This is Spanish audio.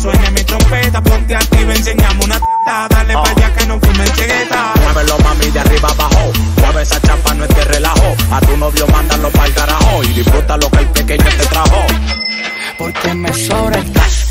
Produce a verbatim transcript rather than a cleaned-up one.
suene mi trompeta, ponte activa, enseñamos una teta. Dale oh. pa' allá que no fume cegueta. Muévelo, mami, de arriba abajo. Mueve esa chapa, no es de relajo. A tu novio mándalo pa'l carajo y disfruta lo que el pequeño te trajo. Porque me sobra el caso.